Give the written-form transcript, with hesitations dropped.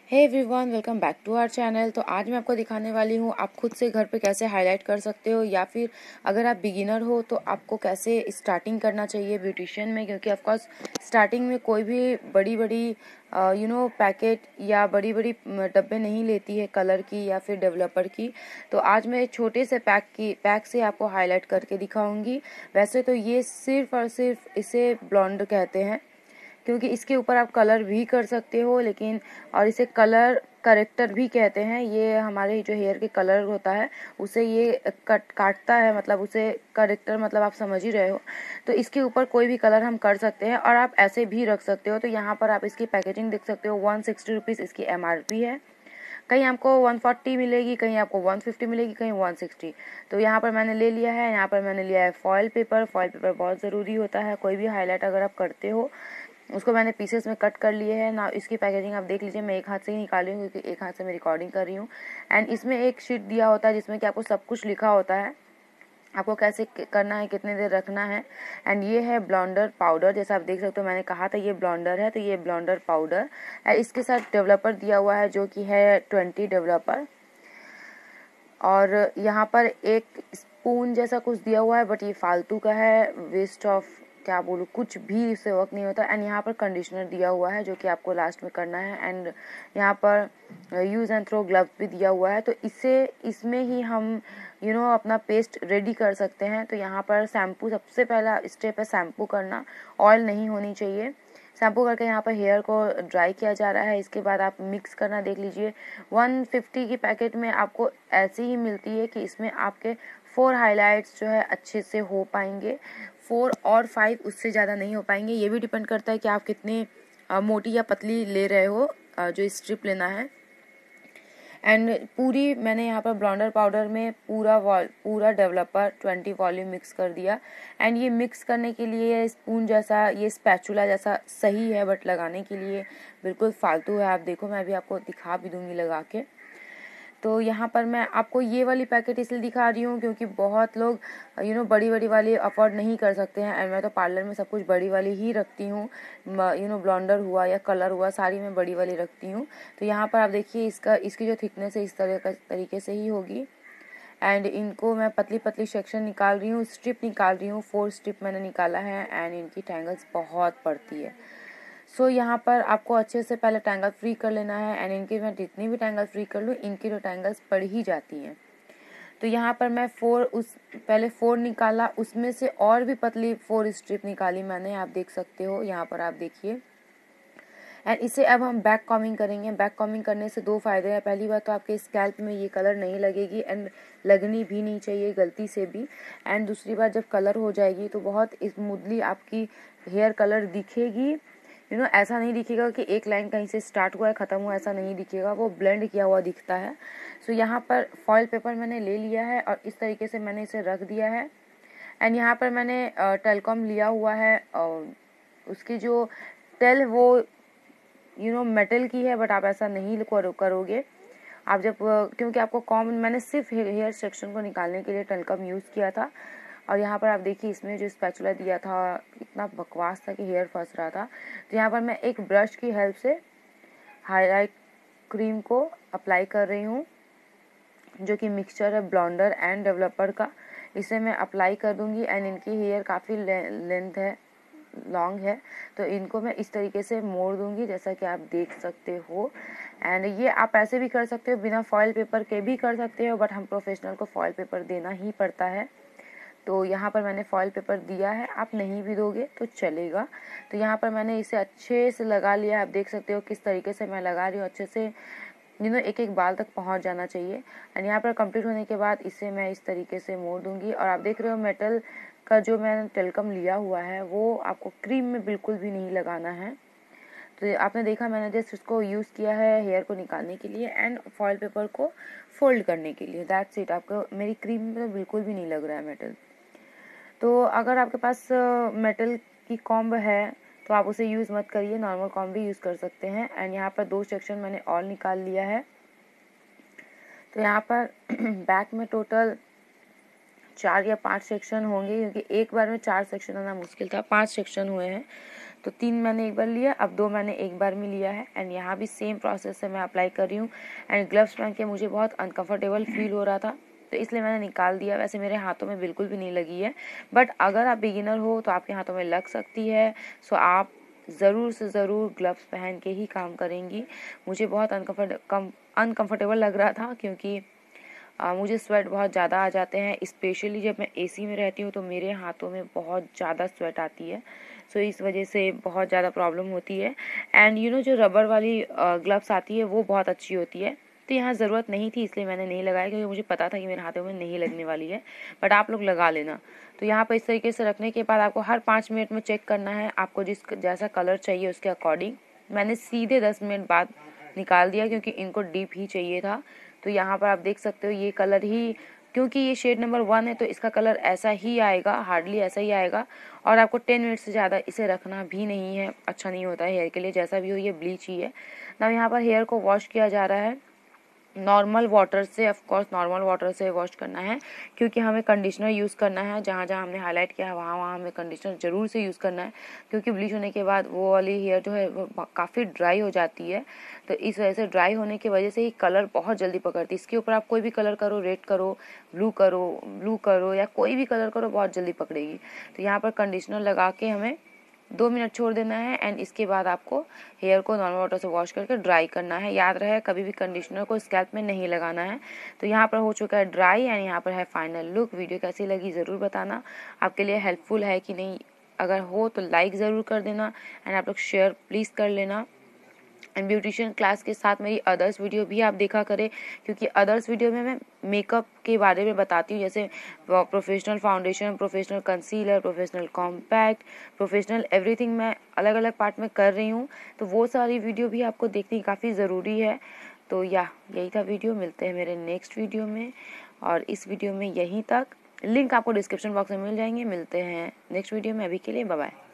Hey everyone, welcome back to our channel. तो आज मैं आपको दिखाने वाली हूँ आप खुद से घर पे कैसे हाईलाइट कर सकते हो, या फिर अगर आप बिगिनर हो तो आपको कैसे स्टार्टिंग करना चाहिए ब्यूटिशियन में। क्योंकि ऑफकोर्स स्टार्टिंग में कोई भी बड़ी बड़ी पैकेट या बड़ी बड़ी डब्बे नहीं लेती है कलर की या फिर डेवलपर की। तो आज मैं एक छोटे से पैक से आपको हाईलाइट करके दिखाऊंगी। वैसे तो ये सिर्फ और सिर्फ इसे ब्लॉन्ड कहते हैं, क्योंकि इसके ऊपर आप कलर भी कर सकते हो, लेकिन और इसे कलर करेक्टर भी कहते हैं। ये हमारे जो हेयर के कलर होता है उसे ये काटता है, मतलब उसे करेक्टर मतलब आप समझ ही रहे हो। तो इसके ऊपर कोई भी कलर हम कर सकते हैं और आप ऐसे भी रख सकते हो। तो यहाँ पर आप इसकी पैकेजिंग देख सकते हो। 160 रुपीज़ इसकी MRP है। कहीं आपको 140 मिलेगी, कहीं आपको 150 मिलेगी, कहीं 160। तो यहाँ पर मैंने ले लिया है, यहाँ पर मैंने लिया है फॉयल पेपर। फॉयल पेपर बहुत ज़रूरी होता है। कोई भी हाईलाइट अगर आप करते हो, उसको मैंने पीसेस में कट कर लिए है ना। इसकी पैकेजिंग आप देख लीजिए, मैं एक हाथ से ही निकाली हूँ क्योंकि एक हाथ से मैं रिकॉर्डिंग कर रही हूँ। एंड इसमें एक शीट दिया होता है जिसमें कि आपको सब कुछ लिखा होता है, आपको कैसे करना है, कितने देर रखना है। एंड ये है ब्लॉन्डर पाउडर, जैसा आप देख सकते हो। मैंने कहा था ये ब्लॉन्डर है, तो ये ब्लॉन्डर पाउडर। इसके साथ डेवलपर दिया हुआ है जो कि है 20 डेवलपर। और यहाँ पर एक स्पून जैसा कुछ दिया हुआ है, बट ये फालतू का है, वेस्ट ऑफ क्या बोलूँ, कुछ भी इससे वर्क नहीं होता। एंड यहाँ पर कंडीशनर दिया हुआ है जो कि आपको लास्ट में करना है। एंड यहाँ पर यूज़ एंड थ्रो ग्लव्स भी दिया हुआ है। तो इसमें ही हम अपना पेस्ट रेडी कर सकते हैं। तो यहाँ पर शैम्पू, सबसे पहला स्टेप है शैम्पू करना। ऑयल नहीं होनी चाहिए। शैम्पू करके यहाँ पर हेयर को ड्राई किया जा रहा है। इसके बाद आप मिक्स करना देख लीजिए। 150 की पैकेट में आपको ऐसी ही मिलती है कि इसमें आपके 4 हाइलाइट्स जो है अच्छे से हो पाएंगे। 4 और 5 उससे ज़्यादा नहीं हो पाएंगे। ये भी डिपेंड करता है कि आप कितनी मोटी या पतली ले रहे हो, जो स्ट्रिप लेना है। एंड पूरी मैंने यहाँ पर ब्लॉन्डर पाउडर में पूरा डेवलपर 20 वॉल्यूम मिक्स कर दिया। एंड ये मिक्स करने के लिए स्पून जैसा, ये स्पैचुला जैसा सही है, बट लगाने के लिए बिल्कुल फालतू है। आप देखो, मैं भी आपको दिखा भी दूंगी लगा के। तो यहाँ पर मैं आपको ये वाली पैकेट इसलिए दिखा रही हूँ क्योंकि बहुत लोग बड़ी बड़ी वाली अफोर्ड नहीं कर सकते हैं। एंड मैं तो पार्लर में सब कुछ बड़ी वाली ही रखती हूँ। ब्लॉन्डर हुआ या कलर हुआ, सारी मैं बड़ी वाली रखती हूँ। तो यहाँ पर आप देखिए, इसकी जो थिकनेस है इस तरीके से ही होगी। एंड इनको मैं पतली पतली सेक्शन निकाल रही हूँ, स्ट्रिप निकाल रही हूँ। 4 स्ट्रिप मैंने निकाला है। एंड इनकी टैंगल्स बहुत पड़ती है। सो यहाँ पर आपको अच्छे से पहले टैंगल फ्री कर लेना है। एंड इनकी मैं जितनी भी टैंगल फ्री कर लूँ, इनकी जो टैंगल्स पड़ ही जाती हैं। तो यहाँ पर मैं पहले 4 निकाला, उसमें से और भी पतली 4 स्ट्रिप निकाली मैंने, आप देख सकते हो। यहाँ पर आप देखिए। एंड इसे अब हम बैक कॉमिंग करेंगे। बैक कॉमिंग करने से 2 फायदे हैं। पहली बात तो आपके स्कैल्प में ये कलर नहीं लगेगी, एंड लगनी भी नहीं चाहिए गलती से भी। एंड दूसरी बात, जब कलर हो जाएगी तो बहुत स्मूथली आपकी हेयर कलर दिखेगी। ऐसा नहीं दिखेगा कि एक लाइन कहीं से स्टार्ट हुआ है खत्म हुआ, ऐसा नहीं दिखेगा, वो ब्लेंड किया हुआ दिखता है। सो यहाँ पर फॉयल पेपर मैंने ले लिया है और इस तरीके से मैंने इसे रख दिया है। एंड यहाँ पर मैंने टेलकॉम लिया हुआ है, उसकी जो टेल वो मेटल की है, बट आप ऐसा नहीं करोगे। आप जब क्योंकि आपको कॉम, मैंने सिर्फ हेयर सेक्शन को निकालने के लिए टेलकॉम यूज़ किया था। और यहाँ पर आप देखिए, इसमें जो स्पैचुला दिया था इतना बकवास था कि हेयर फंस रहा था। तो यहाँ पर मैं एक ब्रश की हेल्प से हाईलाइट क्रीम को अप्लाई कर रही हूँ, जो कि मिक्सचर है ब्लॉन्डर एंड डेवलपर का। इसे मैं अप्लाई कर दूंगी। एंड इनकी हेयर काफ़ी लेंथ है, लॉन्ग है, तो इनको मैं इस तरीके से मोड़ दूंगी, जैसा कि आप देख सकते हो। एंड ये आप ऐसे भी कर सकते हो, बिना फॉयल पेपर के भी कर सकते हो, बट हम प्रोफेशनल को फॉयल पेपर देना ही पड़ता है। तो यहाँ पर मैंने फॉयल पेपर दिया है, आप नहीं भी दोगे तो चलेगा। तो यहाँ पर मैंने इसे अच्छे से लगा लिया। आप देख सकते हो किस तरीके से मैं लगा रही हूँ, अच्छे से एक एक बाल तक पहुँच जाना चाहिए। एंड यहाँ पर कंप्लीट होने के बाद इसे मैं इस तरीके से मोड़ दूंगी। और आप देख रहे हो, मेटल का जो मैंने टेलकम लिया हुआ है वो आपको क्रीम में बिल्कुल भी नहीं लगाना है। तो आपने देखा, मैंने जस्ट इसको यूज़ किया है हेयर को निकालने के लिए एंड फॉयल पेपर को फोल्ड करने के लिए, दैट्स इट। आपको मेरी क्रीम में तो बिल्कुल भी नहीं लग रहा है मेटल। तो अगर आपके पास मेटल की कॉम्ब है तो आप उसे यूज़ मत करिए, नॉर्मल कॉम्ब भी यूज़ कर सकते हैं। एंड यहाँ पर 2 सेक्शन मैंने और निकाल लिया है। तो यहाँ पर बैक में टोटल 4 या 5 सेक्शन होंगे, क्योंकि एक बार में 4 सेक्शन होना मुश्किल था, 5 सेक्शन हुए हैं। तो 3 मैंने एक बार लिया, अब 2 मैंने एक बार में लिया है। एंड यहाँ भी सेम प्रोसेस से मैं अप्लाई कर रही हूँ। एंड ग्लव्स पहन के मुझे बहुत अनकंफर्टेबल फील हो रहा था, तो इसलिए मैंने निकाल दिया। वैसे मेरे हाथों में बिल्कुल भी नहीं लगी है, बट अगर आप बिगिनर हो तो आपके हाथों में लग सकती है। सो आप ज़रूर से ज़रूर ग्लव्स पहन के ही काम करेंगी। मुझे बहुत अनकंफर्टेबल लग रहा था, क्योंकि मुझे स्वेट बहुत ज़्यादा आ जाते हैं, स्पेशली जब मैं एसी में रहती हूँ तो मेरे हाथों में बहुत ज़्यादा स्वेट आती है। सो इस वजह से बहुत ज़्यादा प्रॉब्लम होती है। एंड जो रबर वाली ग्लव्स आती है वो बहुत अच्छी होती है। तो यहाँ ज़रूरत नहीं थी, इसलिए मैंने नहीं लगाया, क्योंकि मुझे पता था कि मेरे हाथों में नहीं लगने वाली है। बट आप लोग लगा लेना। तो यहाँ पर इस तरीके से रखने के बाद आपको हर 5 मिनट में चेक करना है, आपको जैसा कलर चाहिए उसके अकॉर्डिंग। मैंने सीधे 10 मिनट बाद निकाल दिया, क्योंकि इनको डीप ही चाहिए था। तो यहाँ पर आप देख सकते हो ये कलर ही, क्योंकि ये शेड नंबर 1 है तो इसका कलर ऐसा ही आएगा, हार्डली ऐसा ही आएगा। और आपको 10 मिनट से ज़्यादा इसे रखना भी नहीं है, अच्छा नहीं होता है हेयर के लिए। जैसा भी हो ये ब्लीच ही है ना। यहाँ पर हेयर को वॉश किया जा रहा है नॉर्मल वाटर से। ऑफ कोर्स नॉर्मल वाटर से वॉश करना है, क्योंकि हमें कंडीशनर यूज़ करना है। जहाँ जहाँ हमने हाईलाइट किया है वहाँ हमें कंडीशनर ज़रूर से यूज़ करना है, क्योंकि ब्लीच होने के बाद वो वाली हेयर जो है वो काफ़ी ड्राई हो जाती है। तो इस वजह से ड्राई होने की वजह से ही कलर बहुत जल्दी पकड़ती है। इसके ऊपर आप कोई भी कलर करो, रेड करो, ब्लू करो या कोई भी कलर करो, बहुत जल्दी पकड़ेगी। तो यहाँ पर कंडीशनर लगा के हमें 2 मिनट छोड़ देना है। एंड इसके बाद आपको हेयर को नॉर्मल वाटर से वॉश करके ड्राई करना है। याद रहे कभी भी कंडीशनर को स्कैल्प में नहीं लगाना है। तो यहाँ पर हो चुका है ड्राई एंड यहाँ पर है फाइनल लुक। वीडियो कैसी लगी ज़रूर बताना, आपके लिए हेल्पफुल है कि नहीं। अगर हो तो लाइक ज़रूर कर देना एंड आप लोग शेयर प्लीज़ कर लेना। एंड ब्यूटिशियन क्लास के साथ मेरी अदर्स वीडियो भी आप देखा करें, क्योंकि अदर्स वीडियो में मैं मेकअप के बारे में बताती हूँ, जैसे professional foundation, professional concealer, professional compact, professional everything मैं अलग अलग पार्ट में कर रही हूँ। तो वो सारी वीडियो भी आपको देखनी काफ़ी ज़रूरी है। तो यही था वीडियो। मिलते हैं मेरे नेक्स्ट वीडियो में, और इस वीडियो में यहीं तक। लिंक आपको डिस्क्रिप्शन बॉक्स में मिल जाएंगे। मिलते हैं नेक्स्ट वीडियो में, अभी के लिए बाय बाय।